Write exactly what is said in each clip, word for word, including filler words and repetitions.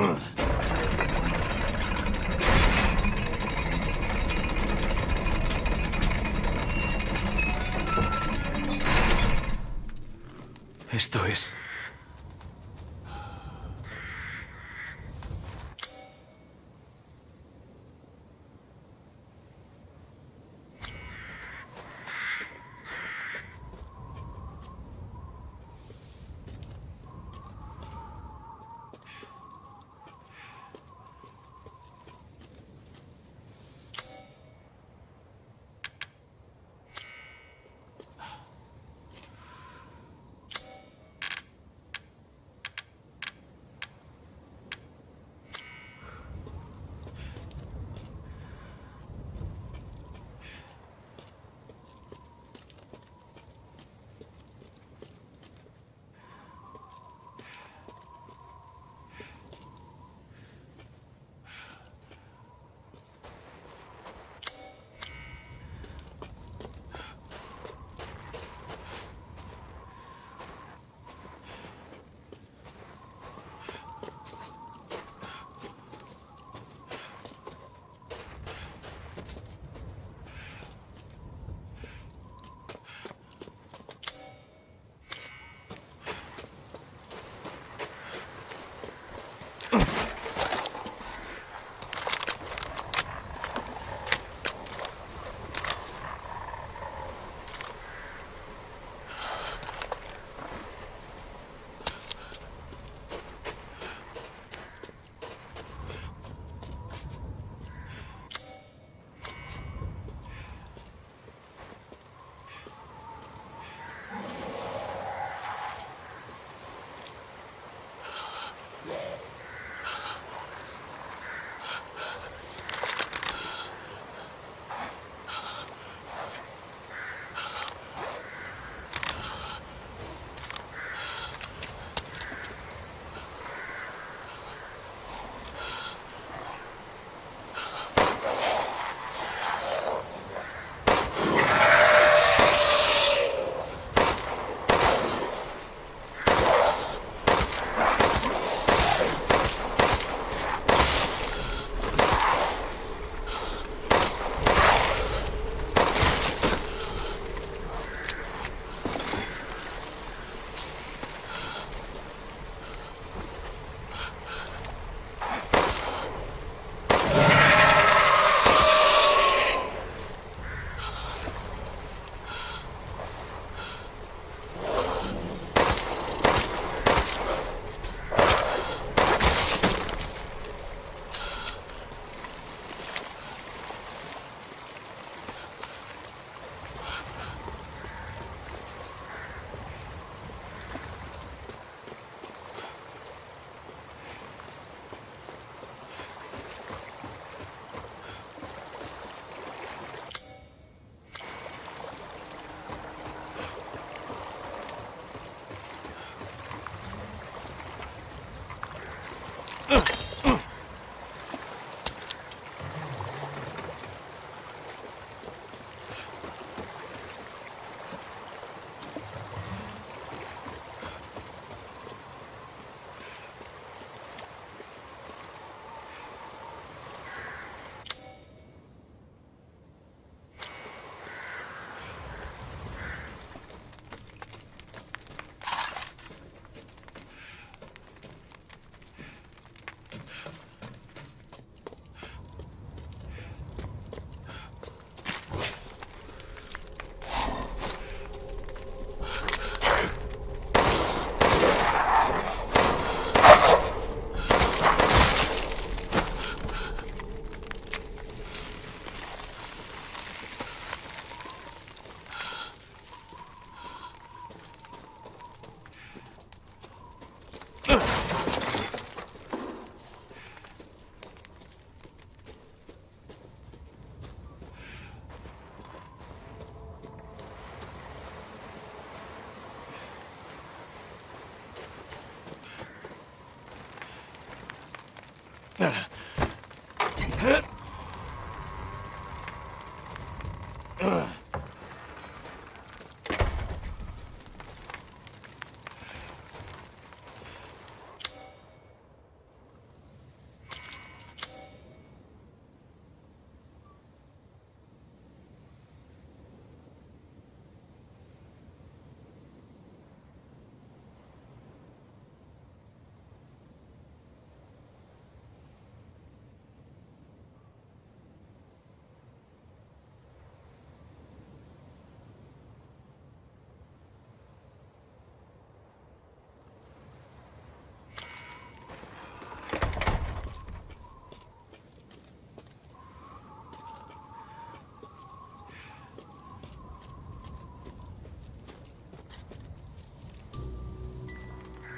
Esto es...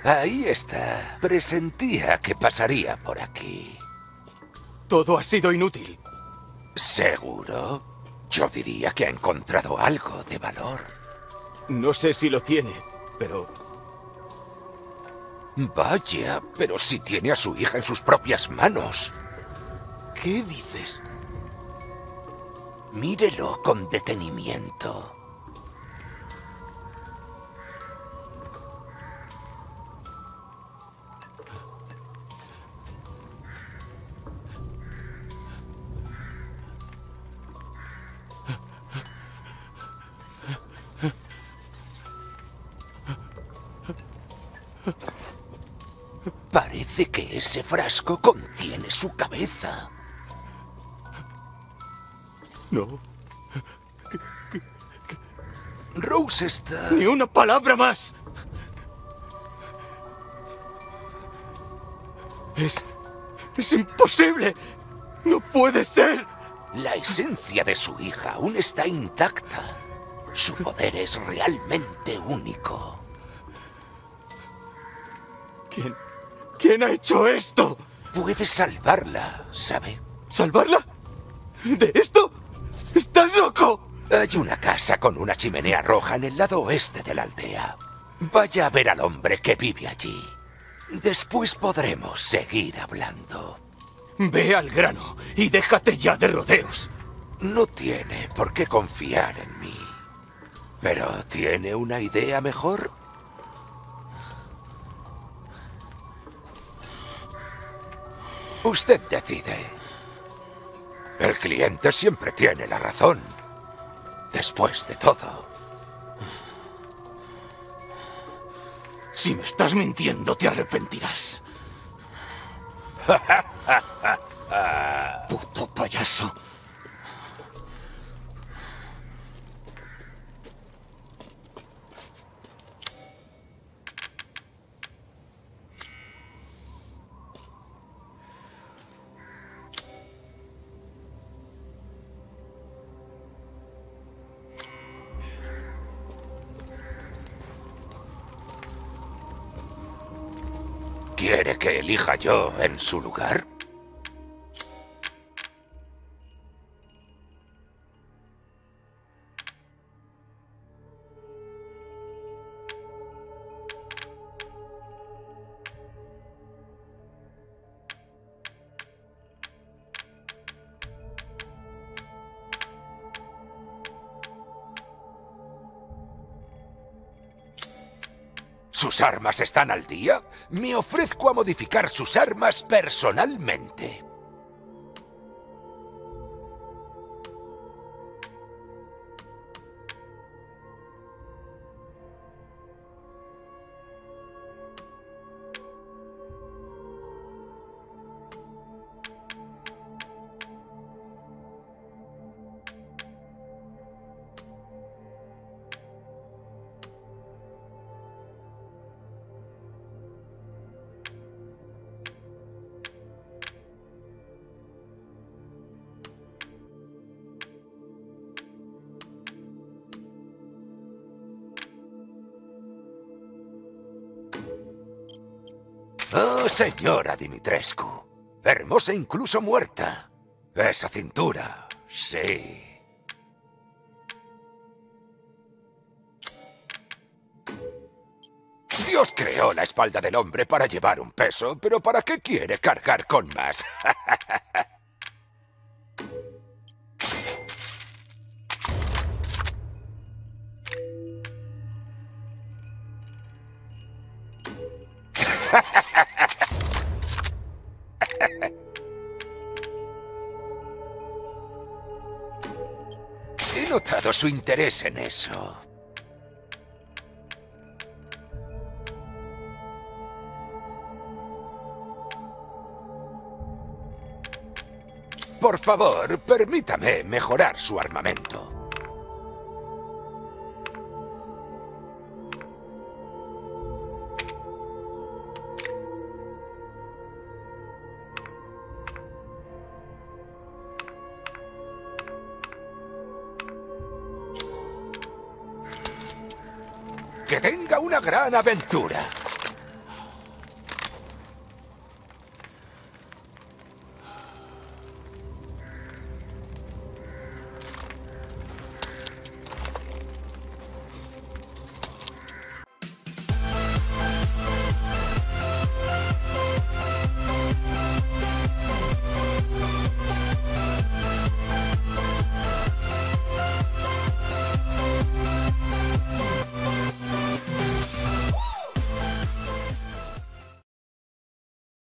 Ahí está. Presentía que pasaría por aquí. Todo ha sido inútil. ¿Seguro? Yo diría que ha encontrado algo de valor. No sé si lo tiene, pero... Vaya, pero si tiene a su hija en sus propias manos. ¿Qué dices? Mírelo con detenimiento. Parece que ese frasco contiene su cabeza. No. Rose está... ¡Ni una palabra más! Es... es imposible. No puede ser. La esencia de su hija aún está intacta. Su poder es realmente único. ¿Quién... quién ha hecho esto? Puede salvarla, ¿sabe? ¿Salvarla? ¿De esto? ¡Estás loco! Hay una casa con una chimenea roja en el lado oeste de la aldea. Vaya a ver al hombre que vive allí. Después podremos seguir hablando. Ve al grano y déjate ya de rodeos. No tiene por qué confiar en mí. ¿Pero tiene una idea mejor? Usted decide. El cliente siempre tiene la razón. Después de todo. Si me estás mintiendo, te arrepentirás. Puto payaso. ¿Quiere que elija yo en su lugar? ¿Sus armas están al día? Me ofrezco a modificar sus armas personalmente. Oh, señora Dimitrescu. Hermosa incluso muerta. Esa cintura, sí. Dios creó la espalda del hombre para llevar un peso, pero ¿para qué quiere cargar con más? He notado su interés en eso. Por favor, permítame mejorar su armamento. Que tenga una gran aventura.